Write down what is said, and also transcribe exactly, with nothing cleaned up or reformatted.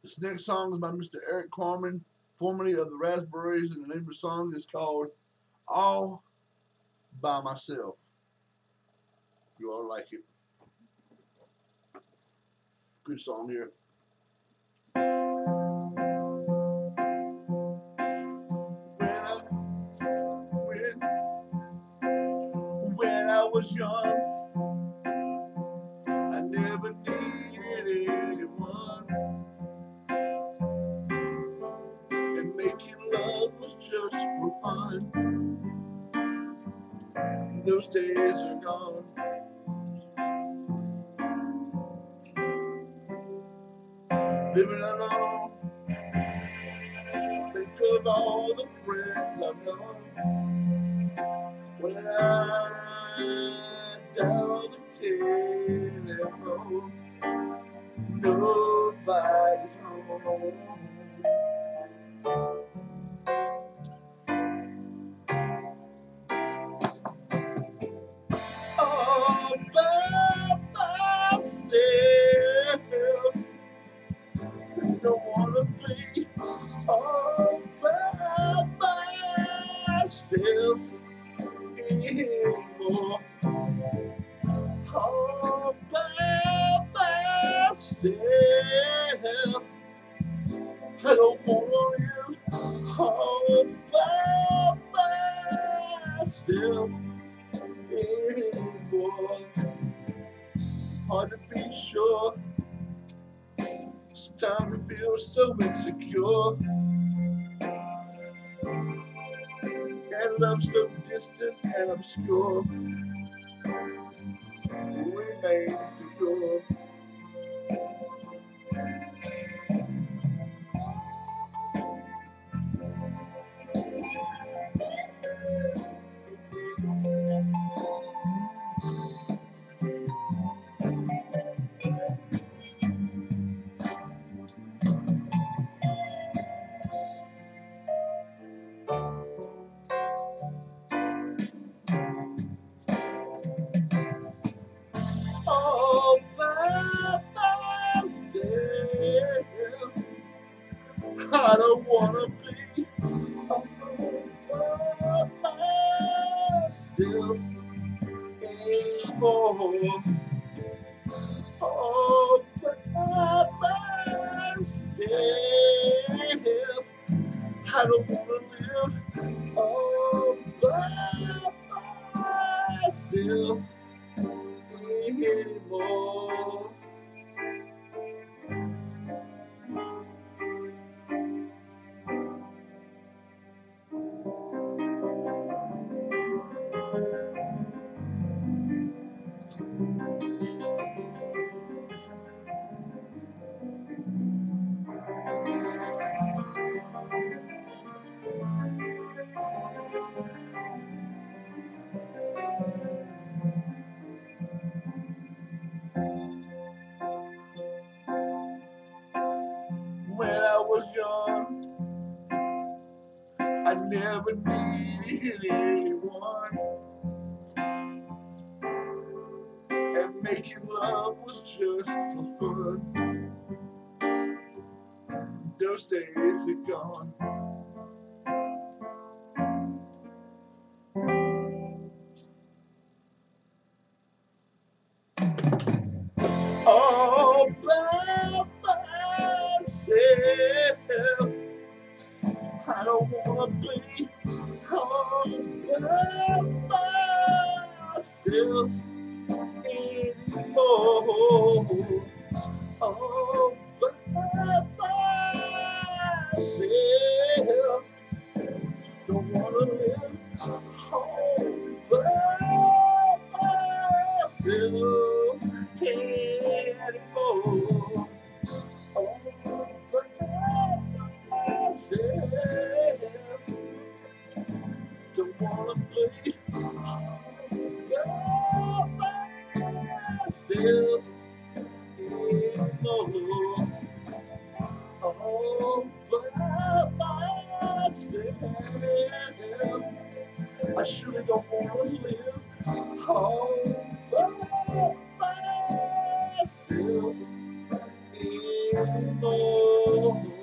This next song is by Mister Eric Carmen, formerly of the Raspberries, and the name of the song is called All By Myself. You all like it. Good song here. When I, when, when I was young, I never needed anyone, and making love was just for fun. Those days are gone. Living alone, think of all the friends I've known. When I dial the telephone, nobody's home. All by myself, don't wanna be all by myself anymore. All by myself, I don't wanna live all by myself anymore. Hard to be sure, sometimes it feels so insecure, and love so distant and obscure remains secure. All by myself, I don't wanna be all by myself anymore. All by myself, I don't wanna live all by myself anymore. When I was young, I never needed anyone, and making love was just for fun. Those days are gone. All by myself, I don't wanna be all by myself anymore. All by myself, don't wanna live all by myself anymore. All by myself, don't wanna be all by myself anymore. All by myself, I surely don't wanna live all by myself anymore. Oh,